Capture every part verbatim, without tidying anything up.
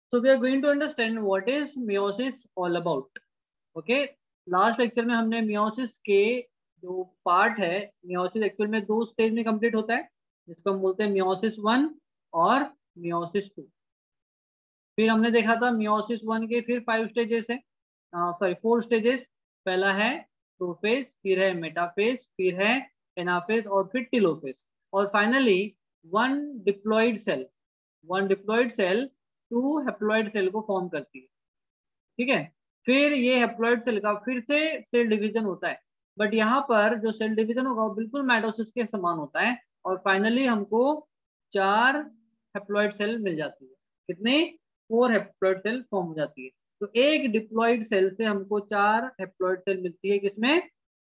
So we are going to understand what is meiosis all about. Okay, last lecture में हमने meiosis के जो part है, meiosis actual में दो स्टेज में कंप्लीट होता है, जिसको हम बोलते हैं meiosis वन और meiosis टू। फिर हमने देखा था meiosis वन के फिर फाइव स्टेजेस है, सॉरी फोर स्टेजेस। पहला है प्रोफेज, फिर है मेटाफेज, फिर है एनाफेज और फिर टेलोफेज, और finally one diploid cell one diploid cell two haploid cell को फॉर्म करती है। ठीक है, फिर ये हैप्लॉइड सेल का फिर से सेल डिवीजन होता है, बट यहाँ पर जो सेल डिवीजन होगा वो बिल्कुल माइटोसिस के समान होता है, और फाइनली हमको चार हैप्लॉइड सेल मिल जाती है। कितने? फोर हैप्लॉइड सेल फॉर्म हो जाती है। तो एक डिप्लॉइड सेल से हमको चार हैप्लॉइड सेल मिलती है, किसमें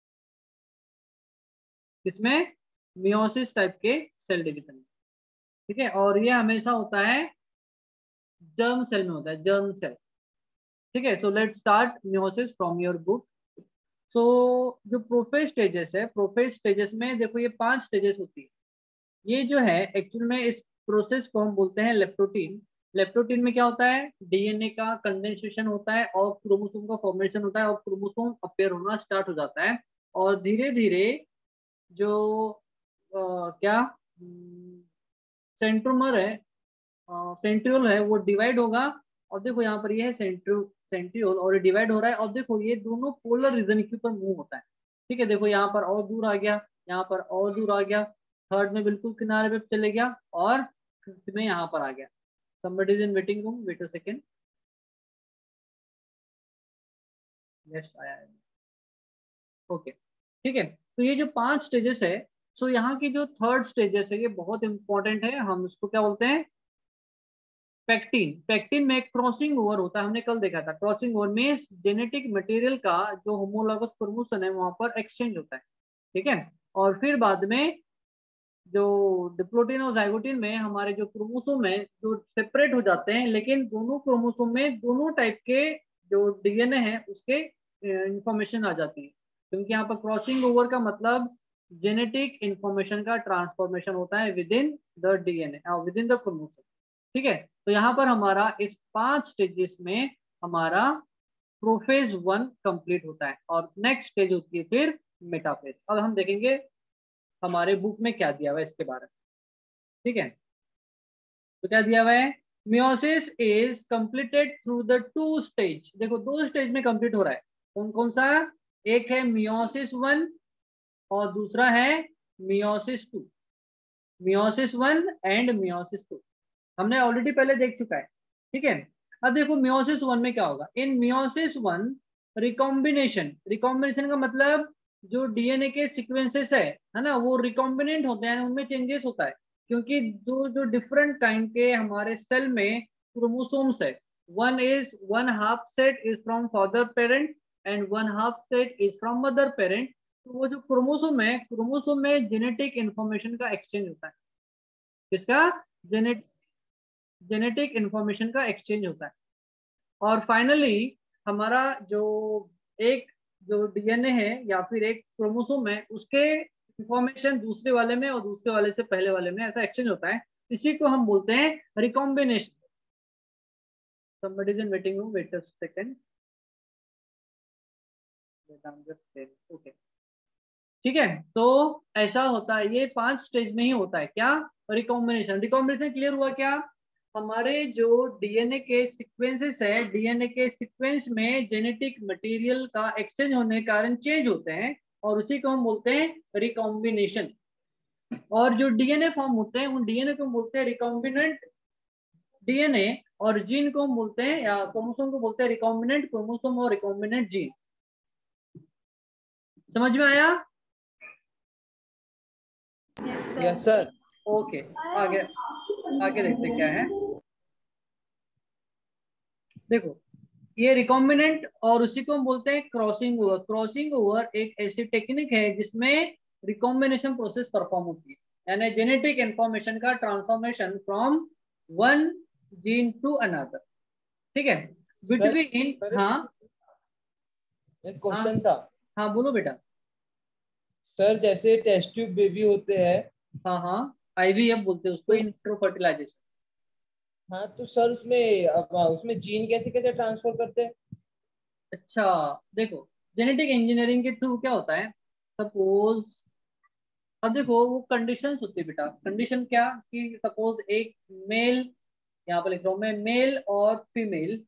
किसमें मियोसिस टाइप के सेल डिवीजन में। ठीक है, और ये हमेशा होता है जर्म सेल में होता है, जर्म सेल। ठीक है, so let's start meiosis from your book. So जो प्रोफेज स्टेजेस है, प्रोफेज स्टेजेस में देखो ये पांच स्टेजेस होती है। ये जो है एक्चुअल में इस प्रोसेस को हम बोलते हैं लेप्टोटीन। लेप्टोटीन में क्या होता है? डीएनए का कंडेंसेशन होता है और क्रोमोसोम का फॉर्मेशन होता है और क्रोमोसोम अपेयर होना स्टार्ट हो जाता है, और धीरे धीरे जो आ, क्या सेंट्रोमर है, सेंट्रियोल है, वो डिवाइड होगा। और देखो यहाँ पर ये है सेंट्रो सेंट्रियोल, और ये डिवाइड हो रहा है, और देखो ये दोनों पोलर रीजन के ऊपर मूव होता है। ठीक है, देखो यहाँ पर और दूर आ गया, यहाँ पर और दूर आ गया, थर्ड में बिल्कुल किनारे पे चले गया, और फिफ्थ में यहाँ पर आ गया। somebody is in waiting room, wait a second. yes आया है, ओके। ठीक है, तो ये जो पांच स्टेजेस है, सो यहाँ की जो थर्ड स्टेजेस है ये बहुत इंपॉर्टेंट है। हम इसको क्या बोलते हैं? पैक्टिन। पैक्टिन में क्रॉसिंग ओवर होता है, हमने कल देखा था। क्रॉसिंग ओवर में जेनेटिक मटेरियल का जो होमोलॉगस क्रोमोसोम है वहां पर एक्सचेंज होता है। ठीक है, और फिर बाद में जो डिप्लोटीन और जाइगोटीन में हमारे जो क्रोमोसोम है जो सेपरेट हो जाते हैं, लेकिन दोनों क्रोमोसोम में दोनों टाइप के जो डीएनए है उसके इंफॉर्मेशन आ जाती है, क्योंकि यहाँ पर क्रॉसिंग ओवर का मतलब जेनेटिक इंफॉर्मेशन का ट्रांसफॉर्मेशन होता है विद इन द डीएनए और विद इन द क्रोमोसोम। ठीक है, तो यहाँ पर हमारा इस पांच स्टेजेस में हमारा प्रोफेज वन कंप्लीट होता है, और नेक्स्ट स्टेज होती है फिर मेटाफेज। अब हम देखेंगे हमारे बुक में क्या दिया हुआ है इसके बारे में। ठीक है, तो क्या दिया हुआ है? Meiosis is completed through the two stage. देखो दो स्टेज में कंप्लीट हो रहा है, कौन कौन सा? एक है मियोसिस वन और दूसरा है meiosis two. Meiosis one and meiosis two हमने ऑलरेडी पहले देख चुका है। ठीक है, अब देखो मियोसिस वन में क्या होगा। In meiosis one recombination, recombination का मतलब जो डीएनए के सीक्वेंसेस है है ना, वो रिकॉम्बिनेंट होते हैं, उनमें चेंजेस होता है, क्योंकि दो जो डिफरेंट काइंड के हमारे सेल में क्रोमोसोम्स है, one is one half set is from father parent and one half set is from mother parent. तो वो जो क्रोमोसोम है, क्रोमोसोम में जेनेटिक इंफॉर्मेशन का एक्सचेंज होता है। किसका? जेनेटिक जेनेटिक इंफॉर्मेशन का एक्सचेंज होता है, और फाइनली हमारा जो एक जो डीएनए है या फिर एक क्रोमोसोम है उसके इंफॉर्मेशन दूसरे वाले में और दूसरे वाले से पहले वाले में ऐसा एक्सचेंज होता है। इसी को हम बोलते हैं recombination. somebody is in waiting room, wait a second. okay. ठीक है, तो ऐसा होता है, ये पांच स्टेज में ही होता है। क्या? रिकॉम्बिनेशन। रिकॉम्बिनेशन क्लियर हुआ क्या? हमारे जो डीएनए के सीक्वेंसेस है, डीएनए के सीक्वेंस में जेनेटिक मटेरियल का एक्सचेंज होने के कारण चेंज होते हैं, और उसी को हम बोलते हैं रिकॉम्बिनेशन। और जो डीएनए फॉर्म होते हैं उन डीएनए को हम बोलते हैं रिकॉम्बिनेंट डीएनए, और जीन को हम बोलते हैं या क्रोमोसोम को बोलते हैं रिकॉम्बिनेंट क्रोमोसोम और रिकॉम्बिनेंट जीन। समझ में आया? Yes sir. ओके, आगे आगे देखते क्या है। देखो ये रिकॉम्बिनेंट, और उसी को हम बोलते हैं क्रॉसिंग ओवर। क्रॉसिंग ओवर एक ऐसी टेक्निक है जिसमें रिकॉम्बिनेशन प्रोसेस परफॉर्म होती है, यानी जेनेटिक इंफॉर्मेशन का transformation from one gene to another. ठीक है, बिटवीन। हाँ एक क्वेश्चन था। हाँ बोलो बेटा। सर जैसे टेस्ट ट्यूब बेबी होते हैं, हाँ हाँ, आईवीएफ बोलते हैं उसको, तो इंट्रो फर्टिलाइजेशन। हाँ तो सर उसमें अब उसमें जीन कैसे कैसे ट्रांसफर करते हैं? अच्छा देखो, जेनेटिक इंजीनियरिंग के थ्रू क्या होता है, सपोज, अब देखो वो कंडीशंस होती है बेटा। कंडीशन क्या कि सपोज एक मेल, यहाँ पर लिख रहा हूँ मैं, मेल और फीमेल,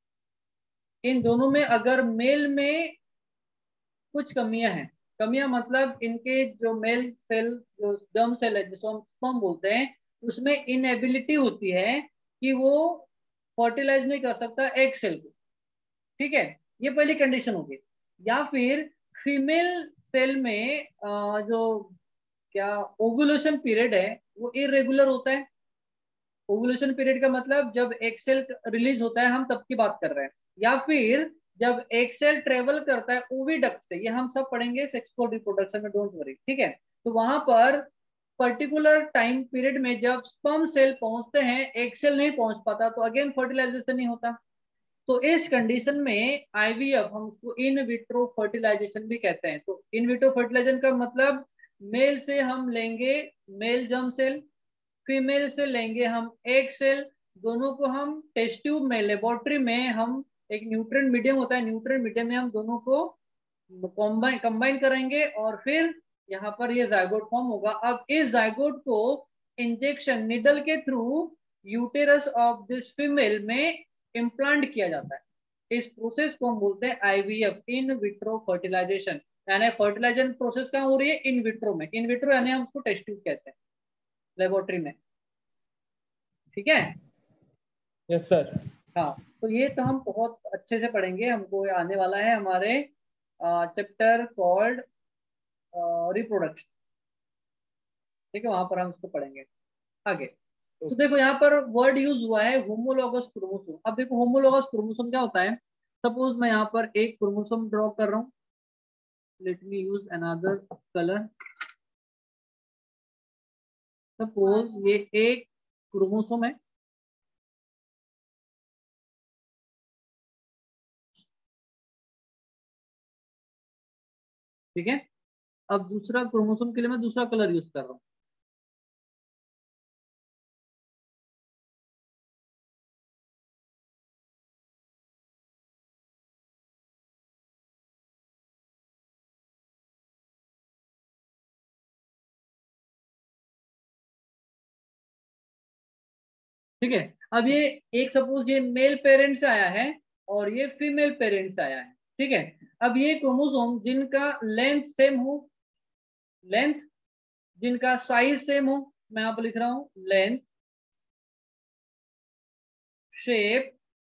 इन दोनों में अगर मेल में कुछ कमियां हैं, कमियां मतलब इनके जो मेल सेल, जो जर्म सेल है जिसको हम sperm बोलते हैं, उसमें इनएबिलिटी होती है कि वो फर्टिलाइज नहीं कर सकता एग सेल को। ठीक है, ये पहली कंडीशन होगी। या फिर फीमेल सेल में अ, जो क्या ओवुलेशन पीरियड है वो इरेगुलर होता है। ओवुलेशन पीरियड का मतलब जब एग सेल रिलीज होता है, हम तब की बात कर रहे हैं। या फिर जब एग सेल ट्रेवल करता है ओविडक्ट से, ये हम सब पढ़ेंगे सेक्सुअल रिप्रोडक्शन में, डोंट वरी, ठीक है। तो वहां पर पर्टिकुलर टाइम पीरियड में जब स्पर्म सेल पहुंचते हैं, एग सेल नहीं पहुंच पाता, तो अगेन फर्टिलाइजेशन नहीं होता। तो इस कंडीशन में आईवीएफ, हम उसको इन विट्रो फर्टिलाइजेशन भी कहते हैं। तो इन विट्रो फर्टिलाइजेशन का मतलब मेल से हम लेंगे मेल जर्म सेल, फीमेल से लेंगे हम एग सेल, दोनों को हम टेस्ट ट्यूब में, लेबोरेटरी में हम, एक न्यूट्रिएंट मीडियम होता है, न्यूट्रिएंट मीडियम में हम दोनों को कंबाइन कंबाइन करेंगे और फिर यहाँ पर ये जायगोट फॉर्म होगा। अब इस जायगोट को इंजेक्शन निडल के through uterus of this female में इम्प्लांट किया जाता है। इस प्रोसेस को हम बोलते हैं आईवीएफ, इन विट्रो फर्टिलाइजेशन। यानी फर्टिलाइजेशन प्रोसेस कहाँ हो रही है? इन विट्रो में। इन विट्रो यानी हम उसको टेस्ट ट्यूब कहते हैं, लेबोरेटरी में। ठीक है। Yes sir. हाँ, तो ये तो हम बहुत अच्छे से पढ़ेंगे, हमको आने वाला है हमारे चैप्टर कॉल्ड रिप्रोडक्शन। ठीक है, वहां पर हम इसको पढ़ेंगे आगे। तो देखो यहाँ पर वर्ड यूज हुआ है होमोलॉगस क्रोमोसोम। अब देखो होमोलॉगस क्रोमोसोम क्या होता है। सपोज मैं यहाँ पर एक क्रोमोसोम ड्रॉ कर रहा हूँ, let me use another colour. Suppose ये एक क्रोमोसोम है, ठीक है। अब दूसरा क्रोमोसोम के लिए मैं दूसरा कलर यूज कर रहा हूँ। ठीक है। अब ये एक सपोज ये मेल पेरेंट से आया है और ये फीमेल पेरेंट से आया है, ठीक है। अब ये क्रोमोसोम जिनका लेंथ सेम हो, लेंथ, जिनका साइज सेम हो, मैं यहाँ पर लिख रहा हूं length, shape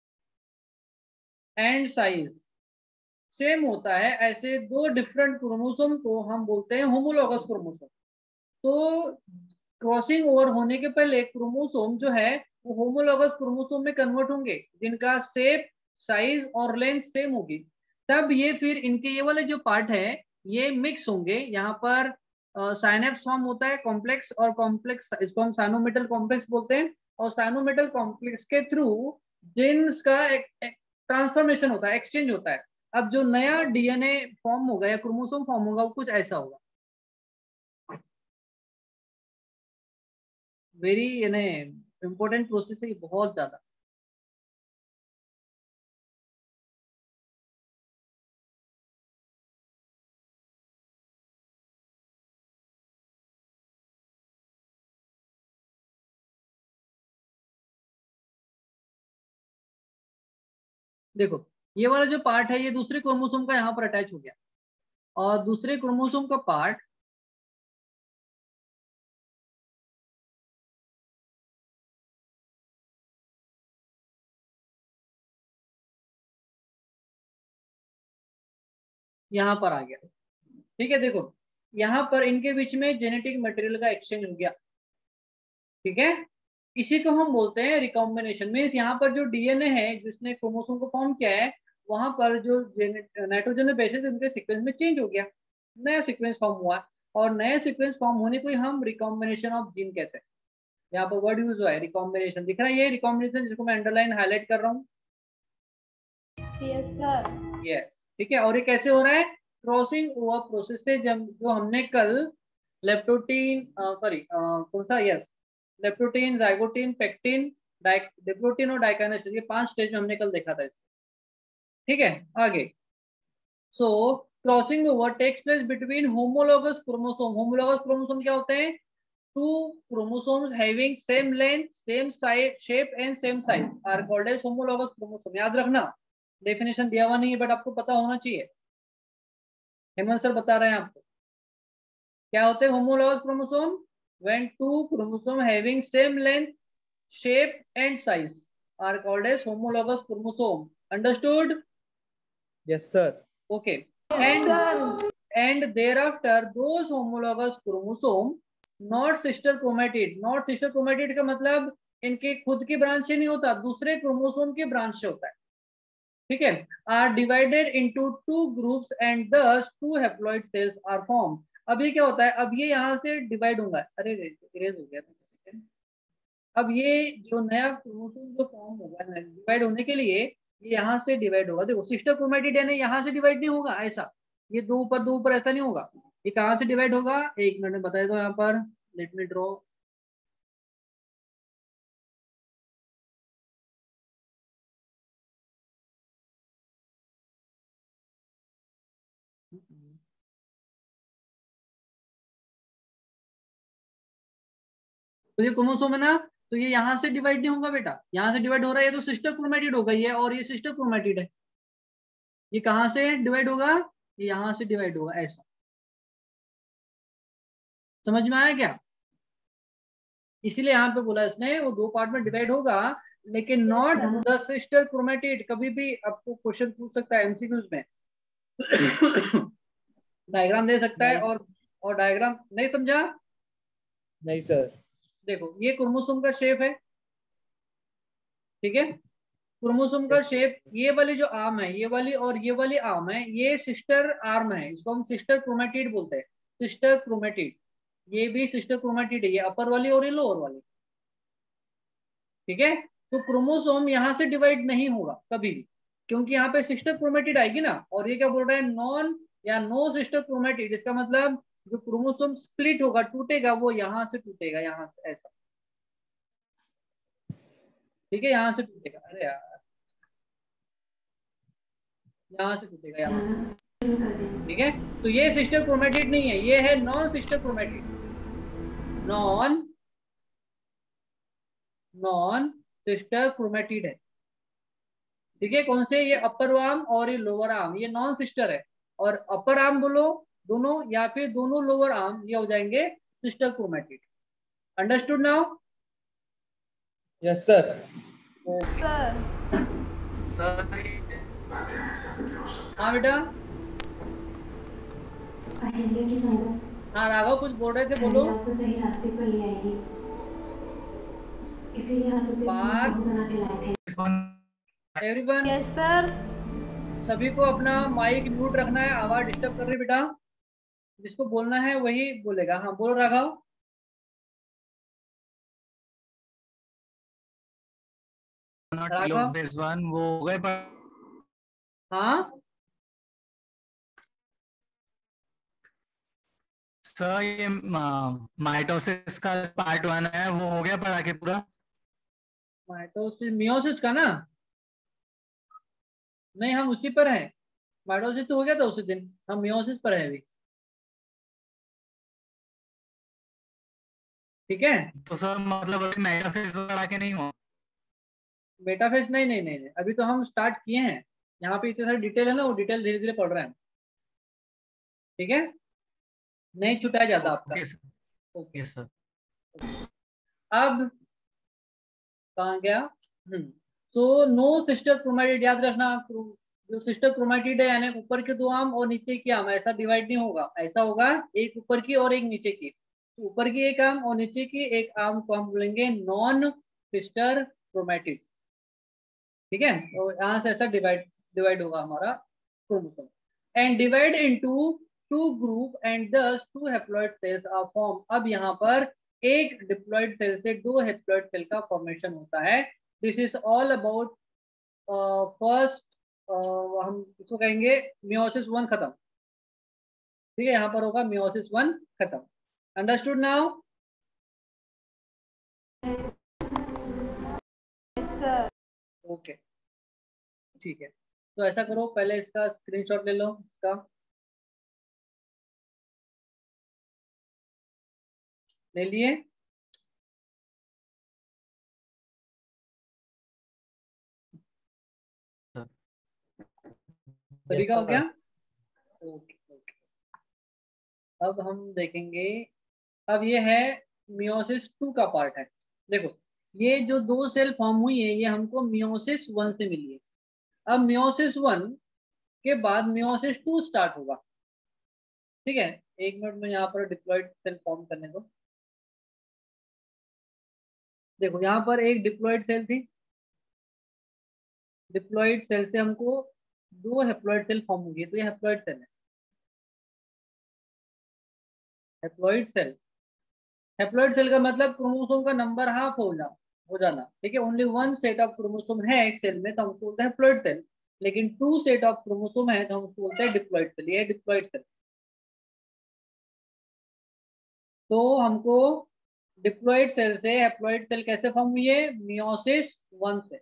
and size same होता है, ऐसे दो डिफरेंट क्रोमोसोम को हम बोलते हैं होमोलॉगस क्रोमोसोम। तो क्रॉसिंग ओवर होने के पहले क्रोमोसोम जो है वो होमोलॉगस क्रोमोसोम में कन्वर्ट होंगे, जिनका शेप, साइज और लेंथ सेम होगी। तब ये फिर इनके ये वाले जो पार्ट है ये मिक्स होंगे। यहाँ पर साइनेप्स फॉर्म होता है कॉम्प्लेक्स, और कॉम्प्लेक्स इसको हम साइनोमेटल कॉम्प्लेक्स बोलते हैं। और साइनोमेटल कॉम्प्लेक्स के थ्रू जीन्स का एक, एक ट्रांसफॉर्मेशन होता है, एक्सचेंज होता है। अब जो नया डीएनए फॉर्म होगा या क्रोमोसोम फॉर्म होगा वो कुछ ऐसा होगा। वेरी यानी इम्पोर्टेंट प्रोसेस है ये, बहुत ज्यादा। देखो ये वाला जो पार्ट है ये दूसरे क्रोमोसोम का यहाँ पर अटैच हो गया, और दूसरे क्रोमोसोम का पार्ट यहाँ पर आ गया। ठीक है, देखो यहाँ पर इनके बीच में जेनेटिक मटेरियल का एक्सचेंज हो गया। ठीक है, इसी को हम बोलते हैं रिकॉम्बिनेशन। मीन्स यहाँ पर जो डीएनए है जिसने क्रोमोसोम को फॉर्म किया है, वहां पर जो नाइट्रोजन बेसिस उनके सीक्वेंस में चेंज हो गया, नया सीक्वेंस फॉर्म हुआ। और नया सीक्वेंस फॉर्म होने को ही हम रिकॉम्बिनेशन ऑफ जीन कहते हैं। यहाँ पर वर्ड यूज हुआ है रिकॉम्बिनेशन, दिख रहा है ये रिकॉम्बिनेशन जिसको मैं अंडरलाइन हाईलाइट कर रहा हूँ। Yes sir. यस, ठीक है। और ये कैसे हो रहा है? क्रॉसिंग ओवर प्रोसेस से, जब जो हमने कल लेप्टोटीन, सॉरी कौन सा, yes leptotene, zygotene, pachytene diplotene और डाइकाइनेसिस, ये पांच स्टेज में हमने कल देखा था इसको। ठीक है, आगे। So crossing over takes place between homologous chromosome. Homologous chromosome क्या होते हैं? Two chromosomes having same length, same size, shape and same size are called as homologous chromosome. याद रखना, डेफिनेशन दिया हुआ नहीं है बट आपको पता होना चाहिए। हेमंत सर बता रहे हैं आपको क्या होते हैं homologous chromosome. When two chromosome having same length, shape and size are called as homologous chromosome. Understood? Yes sir. Okay. Yes, and sir. and thereafter those homologous chromosome not sister chromatid, not sister chromatid का मतलब इनके खुद की branch से नहीं होता, दूसरे chromosome के ब्रांच से होता है। ठीक है, are divided into two groups and thus two haploid cells are formed. अब ये क्या होता है? अब ये यहाँ से डिवाइड होगा। अरे इरेज हो गया। अब ये जो नया क्रोमोसोम जो फॉर्म होगा डिवाइड होने के लिए, ये यहाँ से डिवाइड होगा। देखो सिस्टर क्रोमैटिड है ना, यहाँ से डिवाइड नहीं होगा ऐसा, ये दो ऊपर दो ऊपर ऐसा नहीं होगा। ये कहाँ से डिवाइड होगा? एक मिनट में बता दो यहाँ पर, लेट मी ड्रॉ। तो ये क्रोमोसोम है ना, तो ये यहाँ से डिवाइड नहीं होगा बेटा, यहाँ से डिवाइड हो रहा है, ये तो सिस्टर क्रोमैटिड हो गई है और ये सिस्टर क्रोमैटिड है। ये कहाँ से डिवाइड होगा? ये यहाँ से डिवाइड होगा ऐसा। समझ में आया क्या? इसीलिए यहाँ पे बोला इसने वो दो पार्ट में डिवाइड होगा, लेकिन नॉट द सिस्टर क्रोमैटिड। कभी भी आपको क्वेश्चन पूछ सकता है एमसीक्यूज में डायग्राम दे सकता है और और डायग्राम नहीं समझा? नहीं सर। देखो ये क्रोमोसोम का शेप है, ठीक है, क्रोमोसोम का शेप। ये वाली जो आर्म है, ये वाली और ये वाली आर्म है, ये सिस्टर आर्म है, इसको हम सिस्टर क्रोमैटिड बोलते हैं, सिस्टर क्रोमैटिड। ये भी सिस्टर क्रोमैटिड है, ये अपर वाली और ये लोअर वाली। ठीक है, तो क्रोमोसोम यहाँ से डिवाइड नहीं होगा कभी भी, क्योंकि यहाँ पे सिस्टर क्रोमैटिड आएगी ना। और ये क्या बोल रहा है? नॉन या नो सिस्टर क्रोमैटिड। इसका मतलब जो क्रोमोसोम स्प्लिट होगा, टूटेगा, वो यहाँ से टूटेगा, यहाँ से ऐसा। ठीक है, यहाँ से टूटेगा। अरे यार, यहाँ से टूटेगा यहाँ। ठीक है, तो ये सिस्टर क्रोमैटिड नहीं है, ये है non sister chromatid. Non non sister chromatid है। ठीक है, कौन से? ये अपर आर्म और ये लोअर आर्म, ये नॉन सिस्टर है। और अपर आर्म बोलो दोनों, या फिर दोनों लोअर आर्म, ये हो जाएंगे sister chromatid. Understood now? Yes sir. Sir हाँ बेटा। हाँ राघव कुछ बोल रहे थे, बोलो। आपको सही रास्ते पर ले आएगी, इसीलिए आप उसे बार बना के लाए थे। Everyone, yes sir. सभी को अपना माइक म्यूट रखना है, आवाज डिस्टर्ब कर रही बेटा। जिसको बोलना है वही बोलेगा। हाँ बोलो राघव। राघव वो हो गए पर हाँ सर, ये माइटोसिस का पार्ट वन है, वो हो गया पढ़ा के पूरा? माइटोसिस मियोसिस का ना? नहीं, हम उसी पर हैं। माइटोसिस तो हो गया था उसी दिन, हम मियोसिस पर है अभी। ठीक है, तो सर मतलब अभी मेटाफेज पढ़ा के नहीं हुआ? मेटाफेज नहीं नहीं नहीं नहीं, अभी तो हम स्टार्ट किए हैं। यहाँ पे इतने सारे डिटेल है ना, वो डिटेल धीरे धीरे पढ़ रहे हैं। ठीक है, नहीं छुटाया जाता आपका। Okay sir. Okay sir. अब कहाँ गया? Hmm so no sister chromatid. याद रखना, जो सिस्टर क्रोमैटिड है यानी ऊपर के दो आर्म और नीचे की आर्म, ऐसा डिवाइड नहीं होगा। ऐसा होगा एक ऊपर की और एक नीचे की। तो ऊपर की एक आर्म और नीचे की एक आर्म को हम बोलेंगे नॉन सिस्टर क्रोमैटिड। ठीक है, तो यहाँ से ऐसा डिवाइड डिवाइड होगा हमारा chromosome and divide into two group and thus two haploid cells are form. अब यहाँ पर एक डिप्लॉइड सेल से दो हैप्लॉइड सेल का फॉर्मेशन होता है। This is all about first, हम इसको कहेंगे मियोसिस वन खत्म। ठीक है, यहाँ पर होगा मियोसिस वन खत्म। Understood now? सर। ओके ठीक है, तो ऐसा करो, पहले इसका स्क्रीनशॉट ले लो इसका, ले लिए? सभी का हो गया? ओके ओके, अब हम देखेंगे, अब ये है मियोसिस टू का पार्ट है। देखो ये जो दो सेल फॉर्म हुई है ये हमको मियोसिस वन से मिली है। अब मियोसिस वन के बाद मियोसिस टू स्टार्ट होगा। ठीक है, एक मिनट में यहाँ पर डिप्लॉयड सेल फॉर्म करने दो। देखो यहाँ पर एक डिप्लॉयड सेल थी, डिप्लॉयड सेल से हमको दो हेप्लॉयड सेल फॉर्म होगी, तो ये हेप्लॉयड सेल है, हेप्लॉयड सेल। हेप्लॉयड सेल का मतलब क्रोमोसोम का नंबर हाफ हो जा हो जाना। ठीक है, only one set of chromosome है एक सेल में तो हम उसको बोलते हैं हेप्लॉयड सेल, लेकिन टू सेट ऑफ क्रोमोसोम है तो हम उसको बोलते हैं डिप्लॉयड सेल। ये डिप्लॉयड सेल। तो हमको डिप्लॉयड सेल से हेप्लॉयड सेल कैसे फॉर्म हुई है? मियोसिस वन से,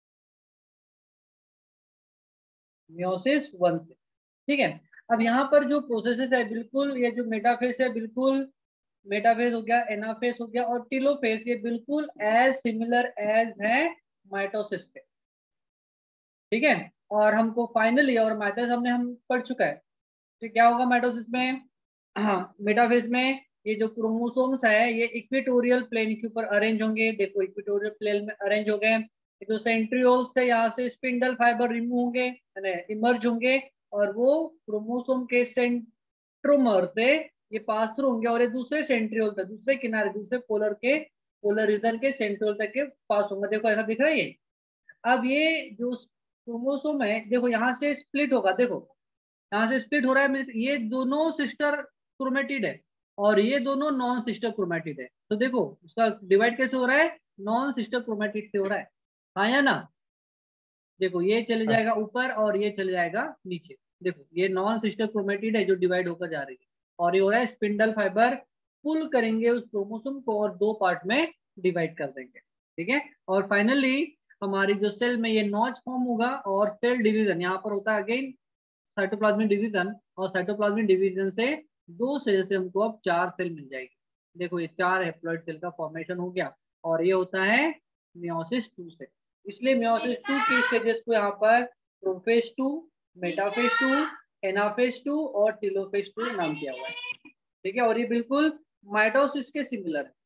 मियोसिस वन से। ठीक है, अब यहाँ पर जो प्रोसेसेस है बिल्कुल, ये जो मेटाफेज है बिल्कुल, मेटाफेज हो गया, एनाफेज हो गया और टेलोफेज, ये बिल्कुल एज सिमिलर एज है माइटोसिस के। ठीक है, और हमको फाइनली, और माइटोसिस हमने हम पढ़ चुका है, तो क्या होगा माइटोसिस में? हाँ, मेटाफेज में ये जो क्रोमोसोम्स है ये इक्वेटोरियल प्लेन के ऊपर अरेंज होंगे। देखो इक्वेटोरियल प्लेन में अरेंज हो गए, जो सेंट्रियोल्स थे यहाँ से स्पिंडल फाइबर रिमूव होंगे, इमर्ज होंगे, और वो क्रोमोसोम के सेंट्रोमर से ये पास थ्रू होंगे और ये दूसरे सेंट्रियोल तक, दूसरे किनारे, दूसरे पोलर के पोलर रीजन के सेंट्रियोल तक के पास होंगे। देखो ऐसा दिख रहा है ये। अब ये जो क्रोमोसोम है देखो यहाँ से स्प्लिट होगा, देखो यहाँ से स्प्लिट हो रहा है, ये दोनों सिस्टर क्रोमेटिड है और ये दोनों नॉन सिस्टर क्रोमेटिड है। तो देखो उसका डिवाइड कैसे हो रहा है? नॉन सिस्टर क्रोमेटिड से हो रहा है, हाँ या ना? देखो ये चले जाएगा ऊपर और ये चले जाएगा नीचे। देखो ये नॉन सिस्टर क्रोमेटिड है जो डिवाइड होकर जा रही है, और ये हो रहा है स्पिंडल फाइबर पुल करेंगे उस क्रोमोसोम को और दो पार्ट में डिवाइड कर देंगे। ठीक है, और फाइनली हमारी जो सेल में ये नॉच फॉर्म होगा और सेल डिवीजन यहाँ पर होता है अगेन साइटोप्लाज्मिक डिवीजन, और साइटोप्लाज्मिक डिवीजन से दो सेल से हमको अब चार सेल मिल जाएगी। देखो ये चार हेप्लॉइड सेल का फॉर्मेशन हो गया और ये होता है मियोसिस टू से। इसलिए मियोसिस टू की स्टेजेस को यहाँ पर prophase two, metaphase two, anaphase two और टेलोफेज टू नाम किया हुआ है। ठीक है, और ये बिल्कुल माइटोसिस के सिमिलर है।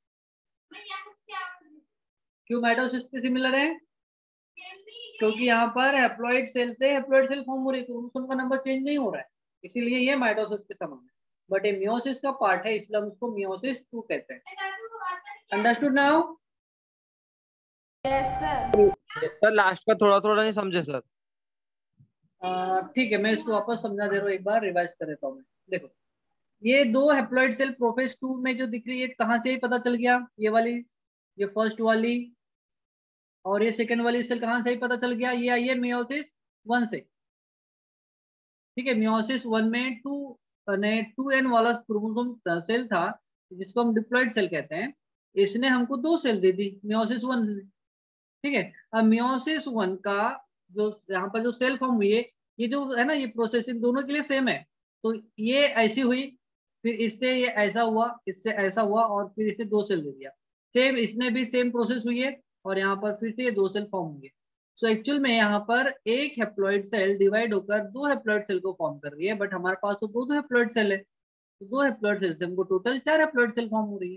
क्यों माइटोसिस के सिमिलर है? क्योंकि यहाँ पर हेप्लॉइड सेल से हेप्लॉइड सेल फॉर्म हो रही है, क्रोमोसोम का नंबर चेंज नहीं हो रहा है, इसीलिए ये माइटोसिस के समान है। बट ये मियोसिस का पार्ट है इसलिए हम उसको मियोसिस टू कहते हैं। Understood now? Yes sir. Sir last का थोड़ा थोड़ा नहीं समझे सर। ठीक है, मैं इसको वापस समझा दे रहा हूँ, एक बार रिवाइज कर देता हूँ मैं। देखो ये दो हेप्लॉइड सेल प्रोफेज टू में जो दिख रही है कहाँ से ही पता चल गया? ये वाली, ये फर्स्ट वाली, और ये सेकेंड वाली सेल कहाँ से ही पता चल गया? ये आई है मियोसिस वन से। ठीक है, मियोसिस वन में टू टू एन वाला क्रोमोसोम सेल था जिसको हम डिप्लॉइड सेल कहते हैं, इसने हमको दो सेल दे दी मियोसिस वन में। ठीक है, अब मियोसिस वन का जो यहाँ पर जो सेल फॉर्म हुई है, ये जो है ना, ये प्रोसेस इन दोनों के लिए सेम है। तो ये ऐसी हुई, फिर इससे ये ऐसा हुआ, इससे ऐसा हुआ, और फिर इससे दो सेल दे दिया। सेम इसने भी सेम प्रोसेस हुई है और यहाँ पर फिर से ये दो सेल फॉर्म होंगे। सो एक्चुअल में यहाँ पर एक हेप्लॉइड सेल डिवाइड होकर दो हेप्लॉइड सेल को फॉर्म कर रही है, बट हमारे पास तो दो दो हेप्लॉइड सेल है, तो दो हेप्लॉइड सेल से हमको टोटल चार हेप्लॉइड सेल फॉर्म हो रही है।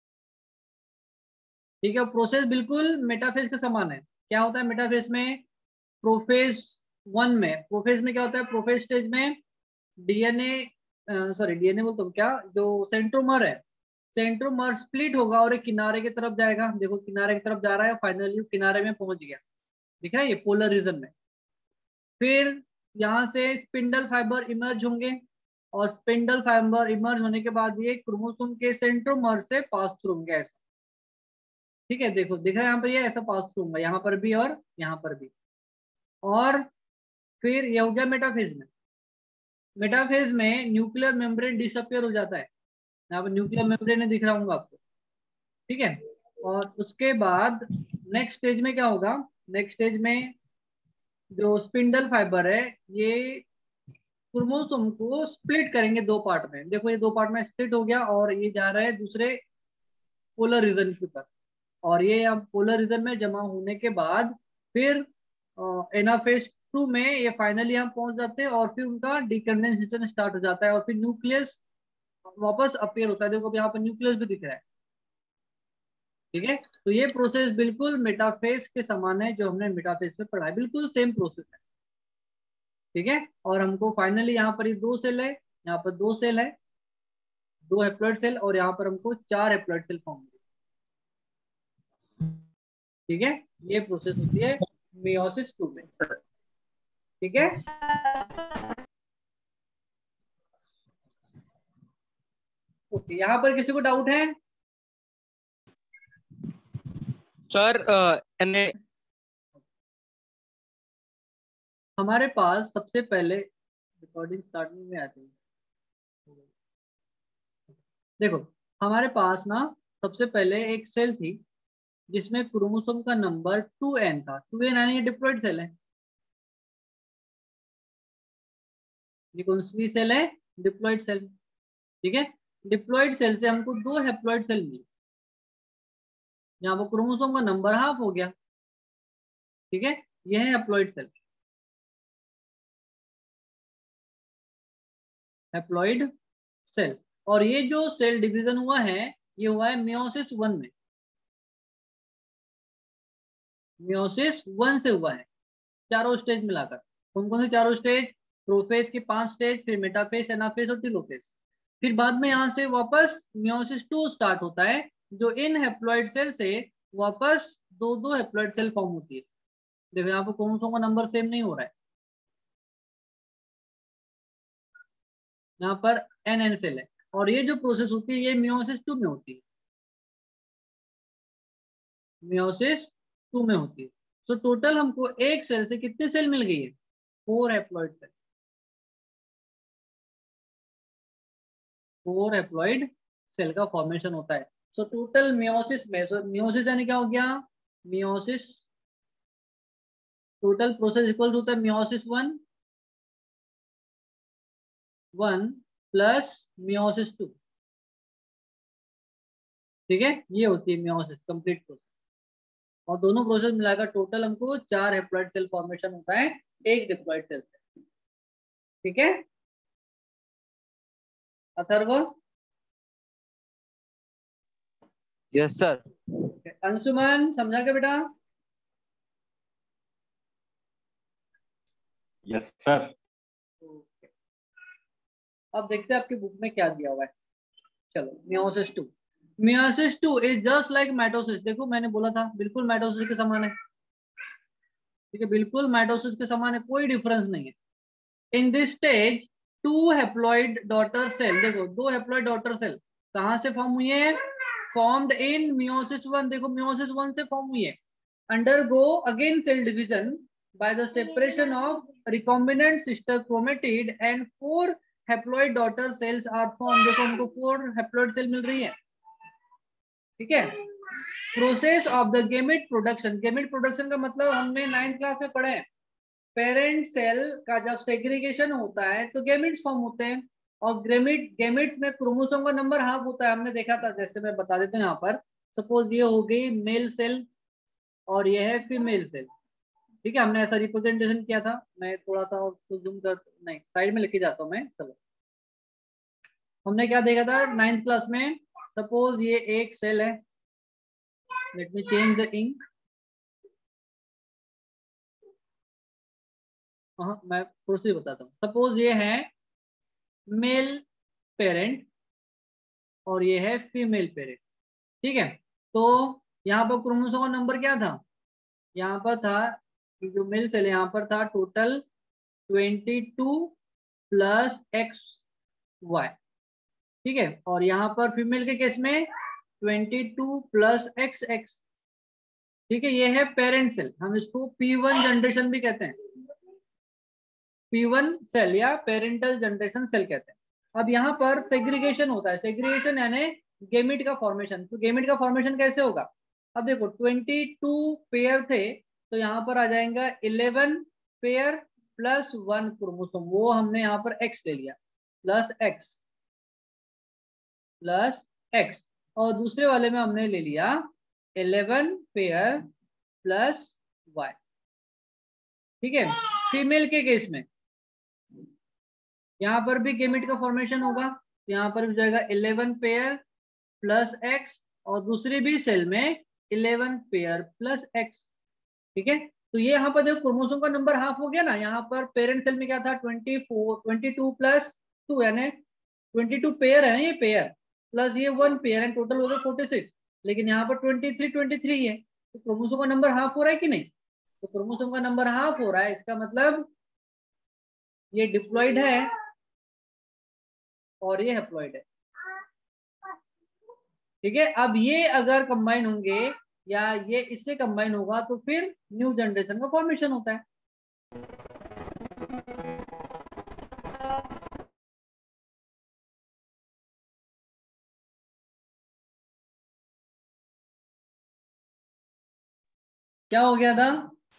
ठीक है, प्रोसेस बिल्कुल मेटाफेज के समान है। क्या होता है मेटाफेज में? प्रोफेज वन में, प्रोफेज में क्या होता है? प्रोफेज स्टेज में डीएनए, सॉरी डीएनए बोलते हो क्या, जो सेंट्रोमर है, सेंट्रोमर स्प्लिट होगा और एक किनारे की तरफ जाएगा। देखो किनारे की तरफ जा रहा है, फाइनली किनारे में पहुंच गया, दिख रहा है ये पोलर रीजन में। फिर यहाँ से स्पिंडल फाइबर इमर्ज होंगे और स्पिंडल फाइबर इमर्ज होने के बाद ये क्रोमोसोम के सेंट्रोमर से पास थ्रू होंगे ऐसा। ठीक है, देखो दिख रहा है यहाँ पर ये ऐसा पास थ्रू होगा, यहाँ पर भी और यहाँ पर भी। और फिर ये हो गया मेटाफेज में। मेटाफेज में न्यूक्लियर मेम्ब्रेन डिसअपियर हो जाता है, यहाँ पर न्यूक्लियर मेम्ब्रेन दिख रहा होगा आपको। ठीक है, और उसके बाद नेक्स्ट स्टेज में क्या होगा, नेक्स्ट स्टेज में जो स्पिंडल फाइबर है ये क्रोमोसोम को स्प्लिट करेंगे दो पार्ट में। देखो ये दो पार्ट में स्प्लिट हो गया और ये जा रहा है दूसरे पोलर रीजन की तरफ, और ये अब पोलर रीजन में जमा होने के बाद फिर एनाफेज टू में ये फाइनली यहाँ पहुंच जाते हैं और फिर उनका डिकंडेंसेशन स्टार्ट हो जाता है और फिर न्यूक्लियस वापस अपीयर होता है। देखो यहाँ पर न्यूक्लियस भी दिख रहा है, ठीक है। तो ये प्रोसेस बिल्कुल मेटाफेज के समान है जो हमने मेटाफेज में पढ़ा है, बिल्कुल सेम प्रोसेस है, ठीक है। और हमको फाइनली यहाँ पर ये दो सेल है, यहाँ पर दो सेल है, दो हैप्लॉइड सेल, और यहाँ पर हमको चार हैप्लॉइड सेल फॉर्म होंगे, ठीक है। ये प्रोसेस होती है मियोसिस टू में, ठीक है। ओके, यहाँ पर किसी को डाउट है? सर एने हमारे पास सबसे पहले रिकॉर्डिंग स्टार्टिंग में आती है, देखो हमारे पास ना सबसे पहले एक सेल थी जिसमें क्रोमोसोम का नंबर टू एन था। टू एन यानी ये डिप्लॉइड सेल है, ये कौन सी सेल है? डिप्लॉइड सेल, ठीक है। डिप्लॉइड सेल से हमको दो हैप्लॉइड सेल मिले, यहाँ पर क्रोमोसोम का नंबर हाफ हो गया, ठीक है। यह है हैप्लॉइड सेल, हैप्लॉइड सेल। और ये जो सेल डिवीजन हुआ है ये हुआ है मियोसिस वन में, मियोसिस वन से हुआ है, चारों स्टेज मिलाकर। कौन कौन से चारों स्टेज? प्रोफेज के पांच स्टेज, फिर मेटाफेज, एनाफेज और टेलोफेज। फिर बाद में यहाँ से वापस मियोसिस टू स्टार्ट होता है, जो इन हैप्लॉइड सेल से वापस दो दो हैप्लॉइड सेल फॉर्म होती है। देखो यहाँ पर क्रोमोसोम का नंबर सेम नहीं हो रहा है, यहाँ पर एन एन सेल है, और ये जो प्रोसेस होती है ये मियोसिस टू में होती है, मियोसिस टू में होती है। तो टोटल हमको एक सेल से कितने सेल मिल गई है? Four haploid cell, four haploid cell का फॉर्मेशन होता है। सो टोटल मियोसिस में, so मियोसिस यानी क्या हो गया? मियोसिस टोटल प्रोसेस इक्वल होता है meiosis one one plus meiosis two, ठीक है। ये होती है मियोसिस कंप्लीट प्रोसेस, और दोनों प्रोसेस मिलाकर टोटल हमको चार हैप्लॉइड सेल फॉर्मेशन होता है एक डिप्लॉइड सेल से, ठीक है। अथर्व? Yes sir. अंशुमन समझा क्या बेटा? Yes sir. ओके, अब देखते हैं आपकी बुक में क्या दिया हुआ है। चलो, meiosis two, meiosis two is just like mitosis. देखो मैंने बोला था बिल्कुल माइटोसिस के समान है, ठीक है, बिल्कुल माइटोसिस के समान है, कोई डिफरेंस नहीं है। In this stage two haploid daughter cell, देखो दो हैप्लॉइड डॉटर सेल कहां से फॉर्म हुई है? फॉर्म्ड इन मियोसिस वन, देखो मियोसिस वन से फॉर्म हुई है। Undergo again cell division by the separation of recombinant sister chromatid and four haploid daughter cells are formed। देखो हमको फोर haploid सेल मिल रही है, ठीक है। Process of the gamete production, gamete production का मतलब हमने नाइन्थ क्लास में पढ़े हैं, पेरेंट सेल का जब सेग्रीगेशन होता है तो गेमेट्स फॉर्म होते हैं, और गेमेट गेमेट्स में क्रोमोसोम का नंबर हाफ होता है, हमने देखा था। जैसे मैं बता देता हूँ, यहाँ पर सपोज ये हो गई मेल सेल और ये है फीमेल सेल, ठीक है। हमने ऐसा रिप्रेजेंटेशन किया था, मैं थोड़ा सा उसको जूम कर, नहीं साइड में लेके जाता हूँ मैं। चलो, हमने क्या देखा था नाइन्थ क्लास में? सपोज ये एक सेल है, let me change the ink. हाँ, मैं प्रोसीड बताता हूँ। सपोज ये है मेल पेरेंट और ये है फीमेल पेरेंट, ठीक है। तो यहाँ पर क्रोमोसोम का नंबर क्या था? यहाँ पर था कि जो मेल सेल यहाँ पर था total twenty two plus X Y, ठीक है। और यहाँ पर फीमेल के केस में twenty two plus X X, ठीक है। ये है पेरेंट सेल, हम इसको पी वन जनरेशन भी कहते हैं, पी वन सेल या पेरेंटल जनरेशन सेल कहते हैं। अब यहाँ पर सेग्रीगेशन होता है, सेग्रीगेशन यानी गेमिट का फॉर्मेशन। तो गेमिट का फॉर्मेशन कैसे होगा? अब देखो ट्वेंटी टू पेयर थे, तो यहाँ पर आ जाएगा eleven pair plus one chromosome, वो हमने यहाँ पर एक्स ले लिया, प्लस एक्स प्लस एक्स, और दूसरे वाले में हमने ले लिया इलेवन पेयर प्लस वाई। ठीक है, फीमेल के केस में यहाँ पर भी गेमेट का फॉर्मेशन होगा, यहाँ पर भी जाएगा इलेवन पेयर प्लस एक्स, और दूसरी भी सेल में इलेवन पेयर प्लस एक्स। ठीक है, तो ये यहाँ पर देखो क्रोमोसोम का नंबर हाफ हो गया ना, यहाँ पर पेरेंट सेल में क्या था twenty four twenty two plus two, यानी ट्वेंटी टू पेयर है, ये पेयर प्लस ये वन पेयर है, टोटल हो गया फोर्टी सिक्स, लेकिन यहाँ पर ट्वेंटी थ्री ट्वेंटी थ्री है, तो क्रोमोसोम का नंबर हाफ हो रहा है कि नहीं? तो क्रोमोसोम का नंबर हाफ हो रहा है, इसका मतलब ये डिप्लॉइड है और ये हैप्लॉइड है। ठीक है, अब ये अगर कंबाइन होंगे या ये इससे कंबाइन होगा तो फिर न्यू जनरेशन का फॉर्मेशन होता है। क्या हो गया था?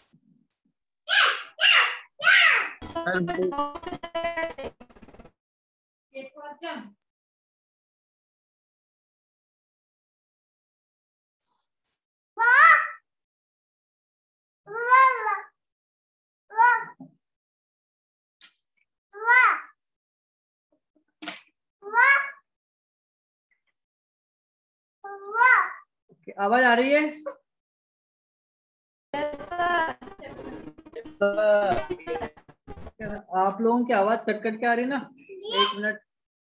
आवाज आ रही है? आप लोगों की आवाज कट कट के आ रही है ना, एक मिनट।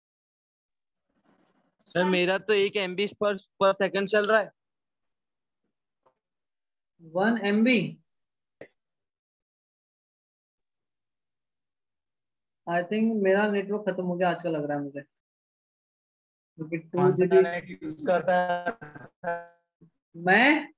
सर मेरा तो एक एमबी पर पर सेकंड चल रहा है। One M B I think मेरा नेटवर्क खत्म हो गया आज का लग रहा है मुझे, क्योंकि टू जीबी यूज करता है मैं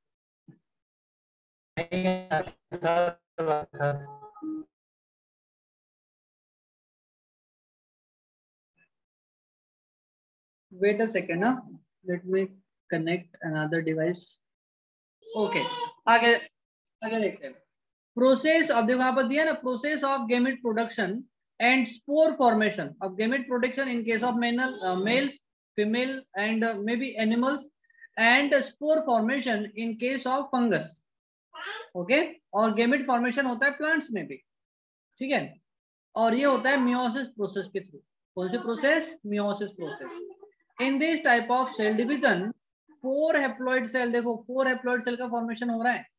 वेट अ सेकेंड ना, let me connect another device. Okay, आगे आगे देखते हैं। प्रोसेस, अब देखो यहाँ पर दिया ना, process of gamete production and spore formation of gamete production in case of mainly males female and maybe animals, and spore formation in case of fungus. Okay, और गेमेट फॉर्मेशन होता है plants में भी। ठीक है, और ये होता है मियोसिस प्रोसेस के थ्रू। कौन सी process? Meiosis process. In this type of cell division four haploid cell, देखो फोर हैप्लॉइड सेल का फॉर्मेशन हो रहा है।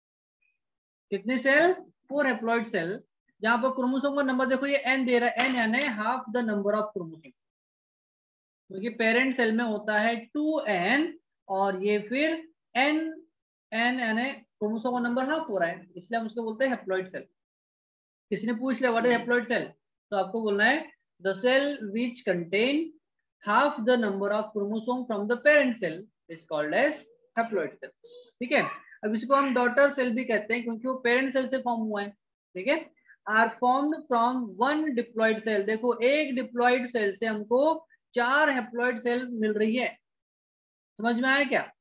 कितने सेल? फोर हैप्लॉइड सेल, जहां पर क्रोमोसोम का नंबर देखो ये एन दे रहा है, एन यानी half the number of chromosome, क्योंकि पेरेंट सेल में होता है टू एन, और ये फिर एन एन यानी क्रोमोसोम का नंबर हाफ हो रहा है, इसलिए हम उसको बोलते हैं हैप्लॉइड सेल। किसी ने पूछ लिया व्हाट इज हैप्लॉइड सेल, तो आपको बोलना है the cell which contain half the number of chromosome from the parent cell is called as haploid cell। ठीक है, अब इसको हम डॉटर सेल भी कहते हैं क्योंकि वो पेरेंट सेल से फॉर्म हुआ है। ठीक है, are formed from one diploid cell, देखो एक डिप्लॉइड सेल से हमको चार हैप्लॉइड सेल मिल रही है। समझ में आया क्या?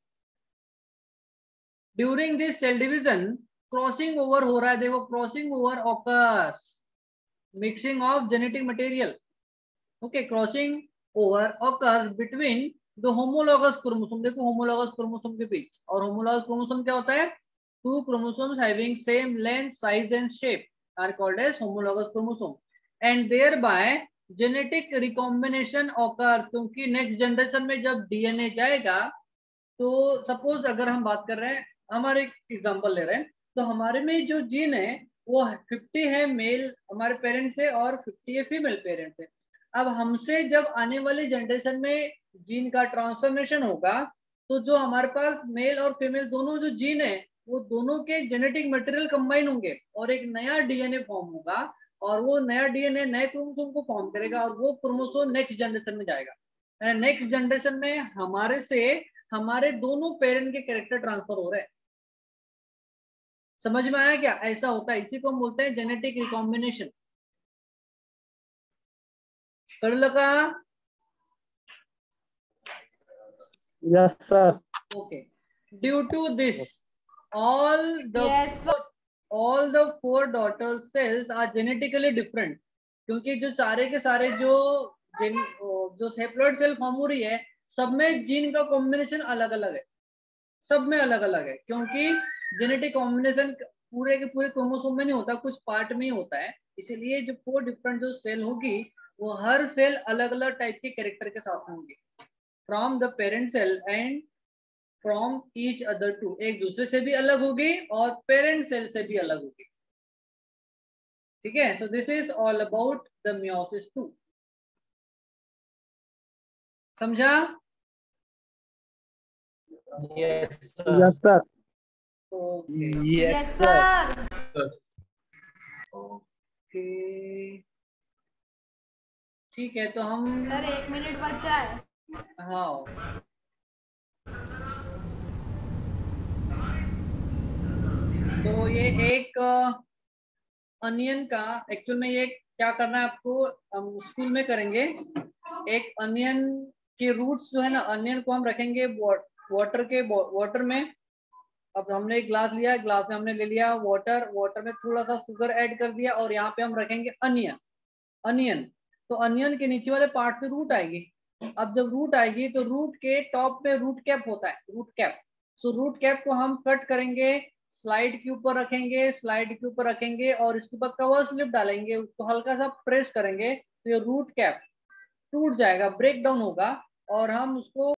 During this cell division crossing over हो रहा है, देखो crossing over occurs, mixing of genetic material. Okay, crossing over occurs between the homologous chromosome, देखो homologous chromosome के बीच, और homologous chromosome क्या होता है? Two chromosomes having same length, size and shape are called as homologous chromosome, and thereby genetic recombination occurs, क्योंकि next generation में जब DNA जाएगा, तो सपोज अगर हम बात कर रहे हैं, हमारे एग्जांपल ले रहे हैं, तो हमारे में जो जीन है वो फिफ्टी है मेल हमारे पेरेंट से और फिफ्टी है फीमेल पेरेंट से। अब हमसे जब आने वाली जनरेशन में जीन का ट्रांसफॉर्मेशन होगा, तो जो हमारे पास मेल और फीमेल दोनों जो जीन है वो दोनों के जेनेटिक मटेरियल कंबाइन होंगे और एक नया डीएनए फॉर्म होगा, और वो नया डीएनए नए क्रोमोसोम को फॉर्म करेगा, और वो क्रोमोसोम नेक्स्ट जनरेशन में जाएगा। नेक्स्ट जनरेशन में हमारे से हमारे दोनों पेरेंट के कैरेक्टर ट्रांसफर हो रहे हैं। समझ में आया क्या? ऐसा होता है, इसी को हम बोलते हैं जेनेटिक रिकॉम्बिनेशन। कळलं का? Yes sir. Okay, due to this all the Yes, sir. all the four daughter cells are genetically different, क्योंकि जो सारे के सारे जो जिन जो सेपरेट सेल फॉर्म हो रही है सब में जीन का कॉम्बिनेशन अलग अलग है, सब में अलग अलग है, क्योंकि जेनेटिक कॉम्बिनेशन पूरे के पूरे क्रोमोसोम में नहीं होता, कुछ पार्ट में ही होता है। इसीलिए जो फोर डिफरेंट जो सेल होगी वो हर सेल अलग अलग टाइप के कैरेक्टर के साथ होंगे, from the parent cell and from each other too, एक दूसरे से भी अलग होगी और पेरेंट सेल से भी अलग होगी। ठीक है, so this is all about the meiosis two. समझा? Yes, Yes, sir. Okay Yes, sir. Okay ठीक है, तो हम सर एक मिनट बचा है। हाँ तो ये एक अनियन का एक्चुअल में ये क्या करना है आपको, हम स्कूल में करेंगे। एक अनियन के रूट्स जो है ना, अनियन को हम रखेंगे वाटर के वाटर में। अब हमने एक ग्लास लिया, ग्लास में हमने ले लिया वाटर, वाटर में थोड़ा सा शुगर ऐड कर दिया और यहाँ पे हम रखेंगे अनियन। अनियन तो अनियन के नीचे वाले पार्ट से रूट आएगी। अब जब रूट आएगी तो रूट के टॉप में रूट कैप होता है, root cap. So root cap को हम कट करेंगे, स्लाइड के ऊपर रखेंगे, स्लाइड के ऊपर रखेंगे और इसके ऊपर कवर स्लिप डालेंगे, उसको हल्का सा प्रेस करेंगे तो ये रूट कैप टूट जाएगा, ब्रेक डाउन होगा और हम उसको